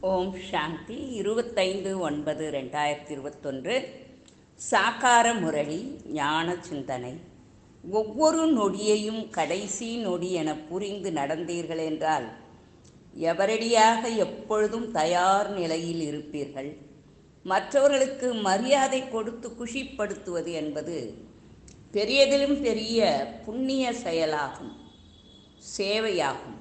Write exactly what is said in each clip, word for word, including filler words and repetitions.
ஓம் சாந்தி இருபத்தைந்து ஒன்பது ரெண்டாயிரத்தி இருபத்தொன்று சாக்கார முரளி ஞான சிந்தனை. ஒவ்வொரு நொடியையும் கடைசி நொடி என புரிந்து நடந்தீர்கள் என்றால் எவரடியாக எப்பொழுதும் தயார் நிலையில் இருப்பீர்கள். மற்றவர்களுக்கு மரியாதை கொடுத்து குஷிப்படுத்துவது என்பது பெரியதிலும் பெரிய புண்ணிய செயலாகும், சேவையாகும்.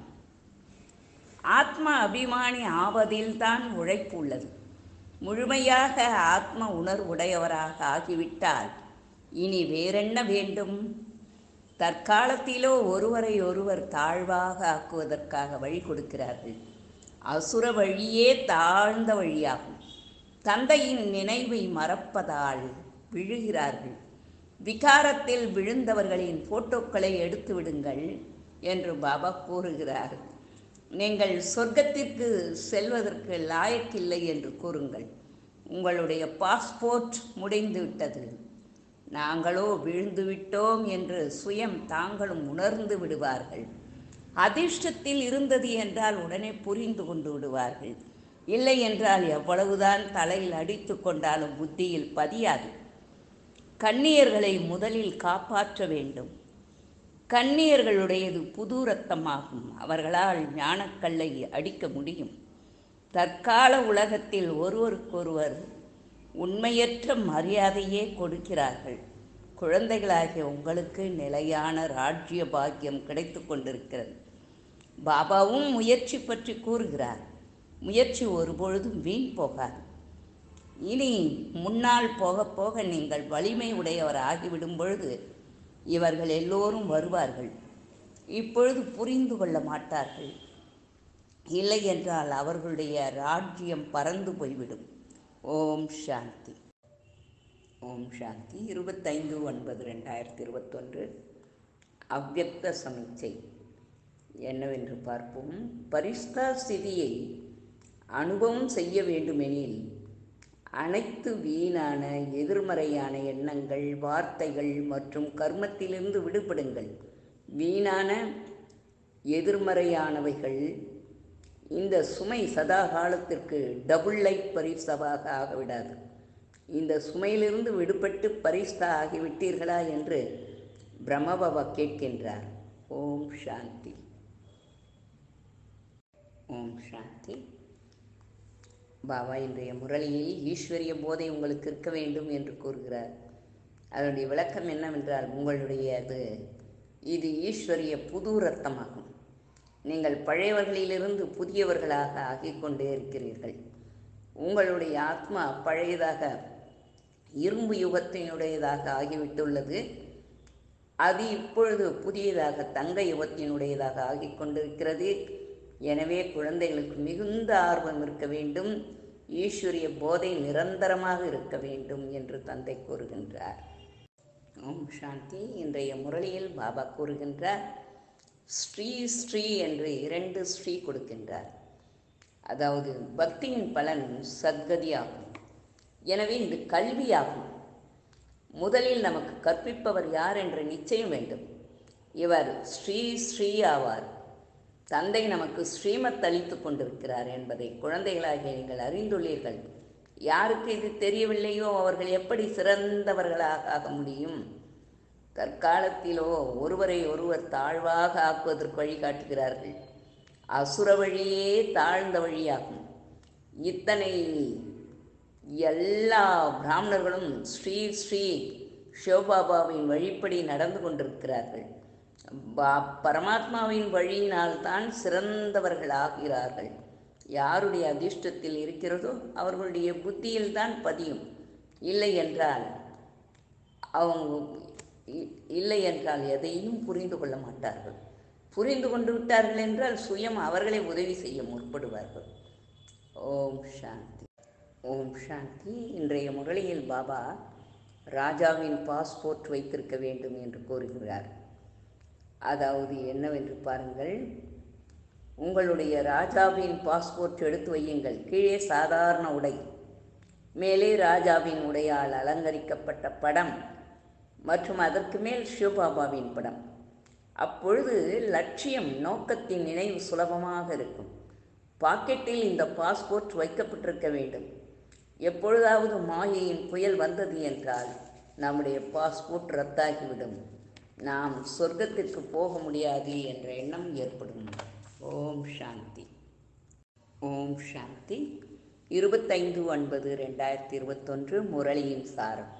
ஆத்ம அபிமானி ஆவதில்தான் உழைப்பு உள்ளது. முழுமையாக ஆத்ம உணர்வுடையவராக ஆகிவிட்டால் இனி வேறென்ன வேண்டும்? தற்காலத்திலோ ஒருவரை ஒருவர் தாழ்வாக ஆக்குவதற்காக வழி கொடுக்கிறார்கள். அசுர வழியே தாழ்ந்த வழியாகும். தந்தையின் நினைவை மறப்பதால் விழுகிறார்கள். விகாரத்தில் விழுந்தவர்களின் போட்டோக்களை எடுத்து விடுங்கள் என்று பாபா கூறுகிறார். நீங்கள் சொர்க்கத்திற்கு செல்வதற்கு லாயக்கில்லை என்று கூறுங்கள். உங்களுடைய பாஸ்போர்ட் முடிந்து விட்டது. நாங்களோ விழுந்து விட்டோம் என்று சுயம் தாங்களும் உணர்ந்து விடுவார்கள். அதிர்ஷ்டத்தில் இருந்தது என்றால் உடனே புரிந்து கொண்டு விடுவார்கள். இல்லை என்றால் எவ்வளவுதான் தலையில் அடித்து கொண்டாலும் புத்தியில் பதியாது. கன்னியர்களை முதலில் காப்பாற்ற வேண்டும். கன்னியர்களுடையது புது ரத்தமாகும். அவர்களால் ஞானக்கல்லை அடிக்க முடியும். தற்கால உலகத்தில் ஒருவருக்கொருவர் உண்மையற்ற மரியாதையே கொடுக்கிறார்கள். குழந்தைகளாகிய உங்களுக்கு நிலையான ராஜ்ய பாக்கியம் கிடைத்து கொண்டிருக்கிறது. பாபாவும் முயற்சி பற்றி கூறுகிறார். முயற்சி ஒருபொழுதும் வீண் போகாது. இனி முன்னால் போக போக நீங்கள் வலிமை உடையவர் ஆகிவிடும் பொழுது இவர்கள் எல்லோரும் வருவார்கள். இப்பொழுது புரிந்து கொள்ள மாட்டார்கள். இல்லை என்றால் அவர்களுடைய ராஜ்யம் பறந்து போய்விடும். ஓம் சாந்தி. ஓம் சாந்தி. இருபத்தைந்து ஒன்பது ரெண்டாயிரத்தி இருபத்தொன்று அவ்யக்த சமீட்சை என்னவென்று பார்ப்போம். பரிஸ்தா ஸ்திதியை அனுபவம் செய்ய வேண்டுமெனில் அனைத்து வீணான எதிர்மறையான எண்ணங்கள், வார்த்தைகள் மற்றும் கர்மத்திலிருந்து விடுபடுங்கள். வீணான எதிர்மறையானவைகள் இந்த சுமை சதா காலத்திற்கு டபுள் லைஃப் பரிசாவாக ஆகிவிடாது. இந்த சுமையிலிருந்து விடுபட்டு பரிசா ஆகிவிட்டீர்களா என்று பிரம்மபாபா கேட்கின்றார். ஓம் சாந்தி. ஓம் சாந்தி. பாபா இன்றைய முரளியில் ஈஸ்வரிய போதை உங்களுக்கு இருக்க வேண்டும் என்று கூறுகிறார். அதனுடைய விளக்கம் என்னவென்றால், உங்களுடையது இது ஈஸ்வரிய புது ரத்தமாகும். நீங்கள் பழையவர்களிலிருந்து புதியவர்களாக ஆகிக்கொண்டே இருக்கிறீர்கள். உங்களுடைய ஆத்மா பழையதாக இரும்பு யுகத்தினுடையதாக ஆகிவிட்டுள்ளது. அது இப்பொழுது புதியதாக தங்க யுகத்தினுடையதாக ஆகிக்கொண்டிருக்கிறது. எனவே குழந்தைகளுக்கு மிகுந்த ஆர்வம் இருக்க வேண்டும். ஈஸ்வரிய போதை நிரந்தரமாக இருக்க வேண்டும் என்று தந்தை கூறுகின்றார். ஓம் சாந்தி. இன்றைய முரளியில் பாபா கூறுகின்றார், ஸ்ரீ ஸ்ரீ என்று இரண்டு ஸ்ரீ கொடுக்கின்றார். அதாவது பக்தியின் பலன் சத்கதியாகும். எனவே இது கல்வியாகும். முதலில் நமக்கு கற்பிப்பவர் யார் என்ற நிச்சயம் வேண்டும். இவர் ஸ்ரீ ஸ்ரீ ஆவார். தந்தை நமக்கு ஸ்ரீமத் அளித்து கொண்டிருக்கிறார் என்பதை குழந்தைகளாகிய நீங்கள் அறிந்துள்ளீர்கள். யாருக்கு இது தெரியவில்லையோ அவர்கள் எப்படி சிறந்தவர்களாக ஆக முடியும்? தற்காலத்திலோ ஒருவரை ஒருவர் தாழ்வாக ஆக்குவதற்கு வழிகாட்டுகிறார்கள். அசுர வழியே தாழ்ந்த வழியாகும். இத்தனை எல்லா பிராமணர்களும் ஸ்ரீ ஸ்ரீ சிவபாபாவின் வழிப்படி நடந்து கொண்டிருக்கிறார்கள். பா பரமாத்மாவின் வழியினால் தான் சிறந்தவர்கள் ஆகிறார்கள். யாருடைய அதிர்ஷ்டத்தில் இருக்கிறதோ அவர்களுடைய புத்தியில் தான் பதியும். இல்லை என்றால் அவங்க இல்லை என்றால் எதையும் புரிந்து கொள்ள மாட்டார்கள். புரிந்து கொண்டு விட்டார்கள் என்றால் சுயம் அவர்களை உதவி செய்ய முற்படுவார்கள். ஓம் சாந்தி. ஓம் சாந்தி. இன்றைய முரளியில் பாபா ராஜாவின் பாஸ்போர்ட் வைத்திருக்க வேண்டும் என்று கூறுகிறார். அதாவது என்னவென்று பாருங்கள். உங்களுடைய ராஜாவின் பாஸ்போர்ட் எடுத்து வையுங்கள். கீழே சாதாரண உடை, மேலே ராஜாவின் உடையால் அலங்கரிக்கப்பட்ட படம் மற்றும் அதற்கு மேல் சிவபாபாவின் படம். அப்பொழுது லட்சியம் நோக்கத்தின் நினைவு சுலபமாக இருக்கும். பாக்கெட்டில் இந்த பாஸ்போர்ட் வைக்கப்பட்டிருக்க வேண்டும். எப்பொழுதாவது மாயையின் புயல் வந்தது என்றால் நம்முடைய பாஸ்போர்ட் ரத்தாகிவிடும். நாம் சொர்க்கத்திற்கு போக முடியாது என்ற எண்ணம் ஏற்படும். ஓம் சாந்தி. ஓம் சாந்தி. இருபத்தைந்து ஒன்பது ரெண்டாயிரத்தி இருபத்தொன்று முரளியின் சாரம்.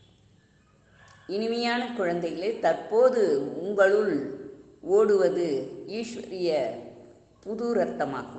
இனிமையான குழந்தைகளே, தற்போது உங்களுள் ஓடுவது ஈஸ்வரிய புது ரத்தமாகும்.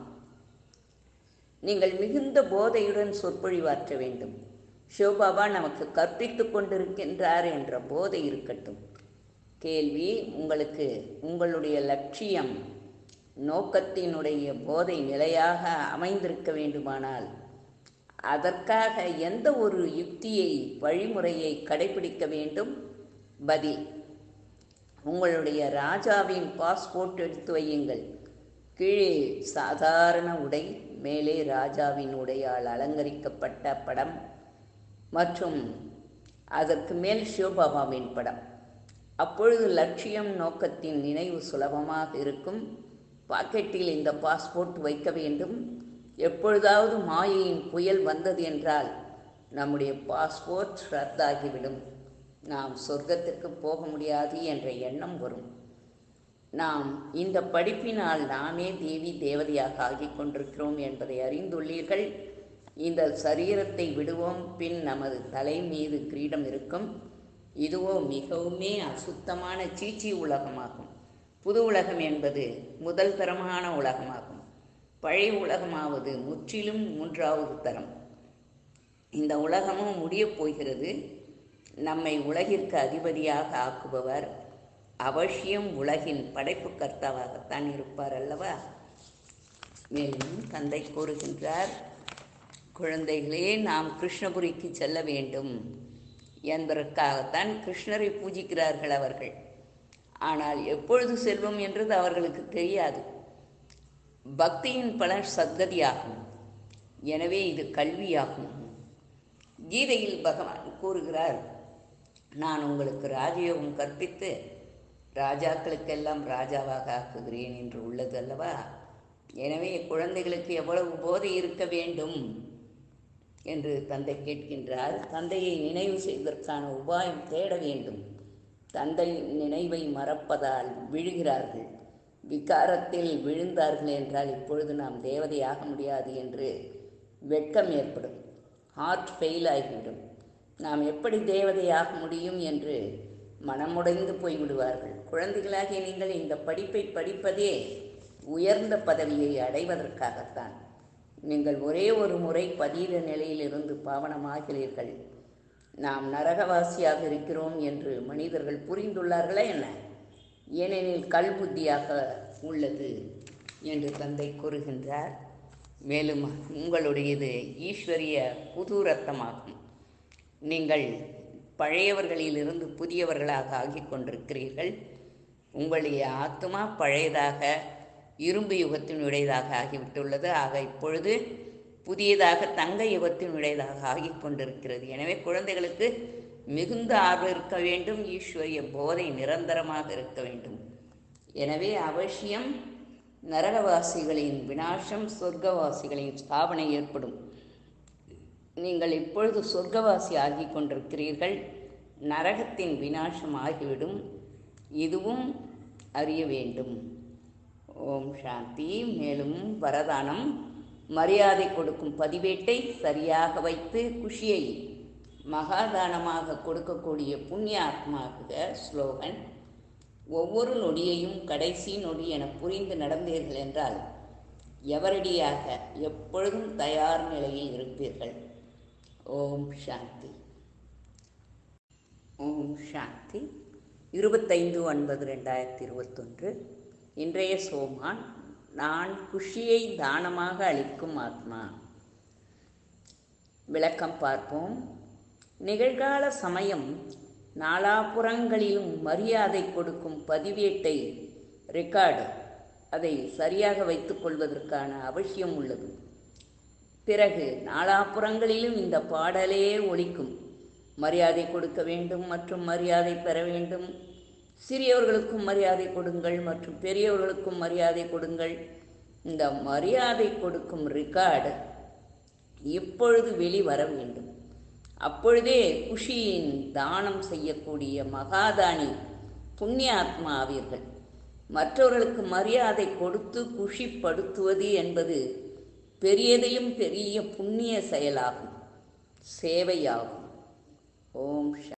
நீங்கள் மிகுந்த போதையுடன் சொற்பொழிவாற்ற வேண்டும். சிவபாபா நமக்கு கற்பித்து கொண்டிருக்கின்றார் என்ற போதை இருக்கட்டும். கேள்வி: உங்களுக்கு உங்களுடைய லட்சியம் நோக்கத்தினுடைய போதை நிலையாக அமைந்திருக்க வேண்டுமானால் அதற்காக எந்த ஒரு யுக்தியை வழிமுறையை கடைபிடிக்க வேண்டும்? பதில்: உங்களுடைய ராஜாவின் பாஸ்போர்ட் எடுத்து வையுங்கள். கீழே சாதாரண உடை, மேலே ராஜாவின் உடையால் அலங்கரிக்கப்பட்ட படம் மற்றும் அதற்கு மேல் சிவபாபாவின் படம். அப்பொழுது லட்சியம் நோக்கத்தின் நினைவு சுலபமாக இருக்கும். பாக்கெட்டில் இந்த பாஸ்போர்ட் வைக்க வேண்டும். எப்பொழுதாவது மாயையின் புயல் வந்தது என்றால் நம்முடைய பாஸ்போர்ட் ரத்தாகிவிடும். நாம் சொர்க்கத்திற்கு போக முடியாது என்ற எண்ணம் வரும். நாம் இந்த படிப்பினால் நாமே தேவி தேவதையாக ஆகிக் கொண்டிருக்கிறோம் என்பதை அறிந்துள்ளீர்கள். இந்த சரீரத்தை விடுவோம், பின் நமது தலை மீது கிரீடம் இருக்கும். இதுவோ மிகவுமே அசுத்தமான சீச்சி உலகமாகும். புது உலகம் என்பது முதல் தரமான உலகமாகும். பழைய உலகமாவது முற்றிலும் மூன்றாவது தரம். இந்த உலகமும் முடியப் போகிறது. நம்மை உலகிற்கு அதிபதியாக ஆக்குபவர் அவசியம் உலகின் படைப்பு கர்த்தாவாகத்தான் இருப்பார் அல்லவா? மேலும் தந்தை கூறுகின்றார், குழந்தைகளே, நாம் கிருஷ்ணபுரிக்கு செல்ல வேண்டும் என்பதற்காகத்தான் கிருஷ்ணரை பூஜிக்கிறார்கள் அவர்கள். ஆனால் எப்பொழுது செல்வோம் என்றது அவர்களுக்கு தெரியாது. பக்தியின் பலன் சத்கதியாகும். எனவே இது கல்வியாகும். கீதையில் பகவான் கூறுகிறார், நான் உங்களுக்கு ராஜயோகம் கற்பித்து ராஜாக்களுக்கெல்லாம் ராஜாவாக ஆக்குகிறேன் என்று உள்ளது அல்லவா? எனவே குழந்தைகளுக்கு எவ்வளவு போதை இருக்க வேண்டும் என்று தந்தை கேட்கின்றார். தந்தையை நினைவு செய்வதற்கான உபாயம் தேட வேண்டும். தந்தை நினைவை மறப்பதால் விழுகிறார்கள். விகாரத்தில் விழுந்தார்கள் என்றால் இப்பொழுது நாம் தேவதையாக முடியாது என்று வெட்கம் ஏற்படும். ஹார்ட் ஃபெயில் ஆகிவிடும். நாம் எப்படி தேவதையாக முடியும் என்று மனமுடைந்து போய்விடுவார்கள். குழந்தைகளாகிய நீங்கள் இந்த படிப்பை படிப்பதே உயர்ந்த பதவியை அடைவதற்காகத்தான். நீங்கள் ஒரே ஒரு முறை பதீர நிலையிலிருந்து பாவனமாகிறீர்கள். நாம் நரகவாசியாக இருக்கிறோம் என்று மனிதர்கள் புரிந்துள்ளார்களா என்ன? ஏனெனில் கல் புத்தியாக உள்ளது என்று தந்தை கூறுகின்றார். மேலும் உங்களுடையது ஈஸ்வரிய புது ரத்தமாகும். நீங்கள் பழையவர்களிலிருந்து புதியவர்களாக ஆகிக் கொண்டிருக்கிறீர்கள். உங்களுடைய ஆத்மா பழையதாக இரும்பு யுகத்தினுடையதாக ஆகிவிட்டுள்ளது. ஆக இப்பொழுது புதியதாக தங்க யுகத்தினுடையதாக ஆகிக் கொண்டிருக்கிறது. எனவே குழந்தைகளுக்கு மிகுந்த ஆர்வம் இருக்க வேண்டும். ஈஸ்வரிய போதை நிரந்தரமாக இருக்க வேண்டும். எனவே அவசியம் நரகவாசிகளின் விநாசம், சொர்க்கவாசிகளின் ஸ்தாபனை ஏற்படும். நீங்கள் இப்பொழுது சொர்க்கவாசி ஆகிக் கொண்டிருக்கிறீர்கள். நரகத்தின் விநாசம் ஆகிவிடும். இதுவும் அறிய வேண்டும். ஓம் சாந்தி. மேலும் வரதானம்: மரியாதை கொடுக்கும் பதிவேட்டை சரியாக வைத்து குஷியை மகாதானமாக கொடுக்கக்கூடிய புண்ணிய ஆத்மாக. ஸ்லோகன்: ஒவ்வொரு நொடியையும் கடைசி நொடி என புரிந்து நடந்தீர்கள் என்றால் எவரடியாக எப்பொழுதும் தயார் நிலையில் இருப்பீர்கள். ஓம் சாந்தி. ஓம் சாந்தி. இருபத்தைந்து ஒன்பது ரெண்டாயிரத்தி இருபத்தொன்று. இன்றைய சோமான்: நான் குஷியை தானமாக அளிக்கும் ஆத்மா. விளக்கம் பார்ப்போம். நிகழ்கால சமயம் நாலாபுறங்களிலும் மரியாதை கொடுக்கும் பதிவேட்டை ரெக்கார்டு அதை சரியாக வைத்துக் கொள்வதற்கான அவசியம் உள்ளது. பிறகு நாலாபுறங்களிலும் இந்த பாடலே ஒலிக்கும். மரியாதை கொடுக்க வேண்டும் மற்றும் மரியாதை பெற வேண்டும். சிறியவர்களுக்கும் மரியாதை கொடுங்கள் மற்றும் பெரியவர்களுக்கும் மரியாதை கொடுங்கள். இந்த மரியாதை கொடுக்கும் ரெக்கார்டு இப்பொழுது வெளிவர வேண்டும். அப்பொழுதே குஷியின் தானம் செய்யக்கூடிய மகாதானி புண்ணிய ஆத்மா ஆவீர்கள். மற்றவர்களுக்கு மரியாதை கொடுத்து குஷிப்படுத்துவது என்பது பெரியதிலும் பெரிய புண்ணிய செயலாகும், சேவையாகும். ஓம்